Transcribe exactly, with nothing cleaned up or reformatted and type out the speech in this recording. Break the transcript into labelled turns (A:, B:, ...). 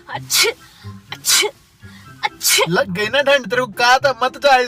A: अच्छे अच्छे अच्छे
B: लग गई ना ठंड, तेरे को कहा था मत जा।